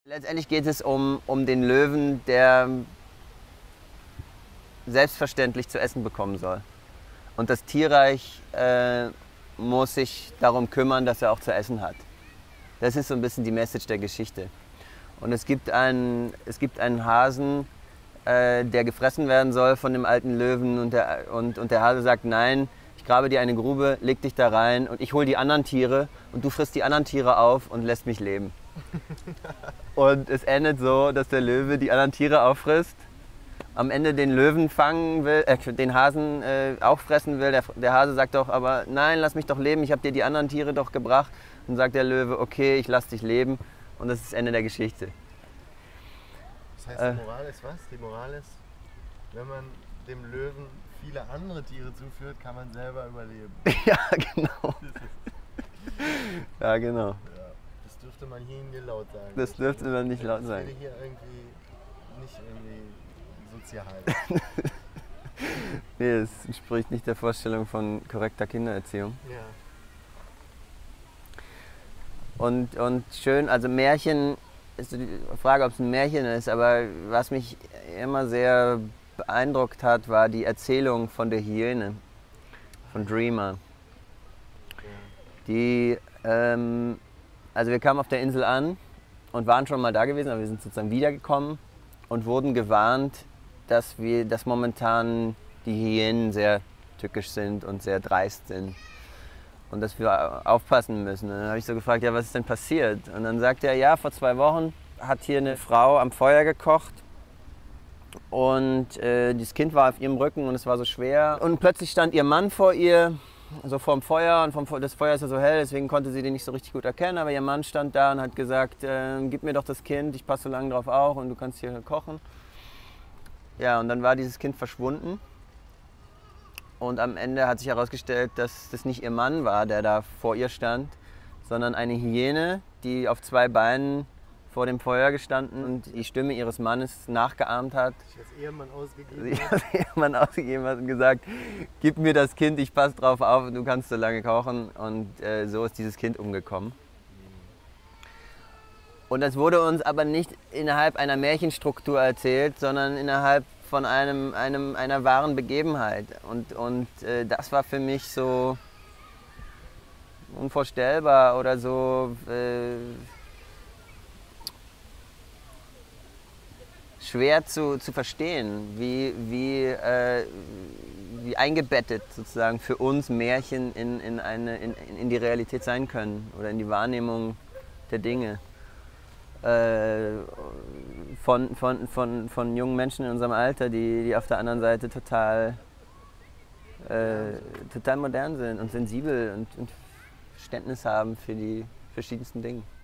Letztendlich geht es um den Löwen, der selbstverständlich zu essen bekommen soll. Und das Tierreich muss sich darum kümmern, dass er auch zu essen hat. Das ist so ein bisschen die Message der Geschichte. Und es gibt einen Hasen, der gefressen werden soll von dem alten Löwen und der Hase sagt, nein, ich grabe dir eine Grube, leg dich da rein und ich hole die anderen Tiere und du frisst die anderen Tiere auf und lässt mich leben. Und es endet so, dass der Löwe die anderen Tiere auffrisst, am Ende den Löwen fangen will, den Hasen auch fressen will. Der Hase sagt doch, aber nein, lass mich doch leben, ich habe dir die anderen Tiere doch gebracht. Und sagt der Löwe, okay, ich lass dich leben. Und das ist das Ende der Geschichte. Das heißt, die Moral ist was? Die Moral ist, wenn man dem Löwen viele andere Tiere zuführt, kann man selber überleben. Ja, genau. Ja, genau. Ja, das dürfte man hier nicht laut sagen. Das dürfte man nicht laut sagen. Das wäre hier irgendwie nicht sozial. Nee, es entspricht nicht der Vorstellung von korrekter Kindererziehung. Ja. Und schön, also Märchen, ist die Frage, ob es ein Märchen ist, aber was mich immer sehr beeindruckt hat, war die Erzählung von der Hyäne, von Dreamer. Die, also wir kamen auf der Insel an und waren schon mal da gewesen, aber wir sind sozusagen wiedergekommen und wurden gewarnt, dass momentan die Hyänen sehr tückisch sind und sehr dreist sind. Und dass wir aufpassen müssen. Und dann habe ich so gefragt, ja, was ist denn passiert? Und dann sagte er, ja, vor 2 Wochen hat hier eine Frau am Feuer gekocht und das Kind war auf ihrem Rücken und es war so schwer. Und plötzlich stand ihr Mann vor ihr, so vor dem Feuer und das Feuer ist ja so hell, deswegen konnte sie den nicht so richtig gut erkennen. Aber ihr Mann stand da und hat gesagt, gib mir doch das Kind, ich passe so lange drauf auf und du kannst hier kochen. Ja, und dann war dieses Kind verschwunden. Und am Ende hat sich herausgestellt, dass das nicht ihr Mann war, der da vor ihr stand, sondern eine Hyäne, die auf 2 Beinen vor dem Feuer gestanden und die Stimme ihres Mannes nachgeahmt hat. Sie als Ehemann ausgegeben. Sie als Ehemann ausgegeben hat und gesagt, gib mir das Kind, ich passe drauf auf und du kannst so lange kochen. Und so ist dieses Kind umgekommen. Und das wurde uns aber nicht innerhalb einer Märchenstruktur erzählt, sondern innerhalb von einer wahren Begebenheit. Und das war für mich so unvorstellbar oder so schwer zu verstehen, wie eingebettet sozusagen für uns Märchen in die Realität sein können oder in die Wahrnehmung der Dinge. Von jungen Menschen in unserem Alter, die auf der anderen Seite total modern sind und sensibel und Verständnis haben für die verschiedensten Dinge.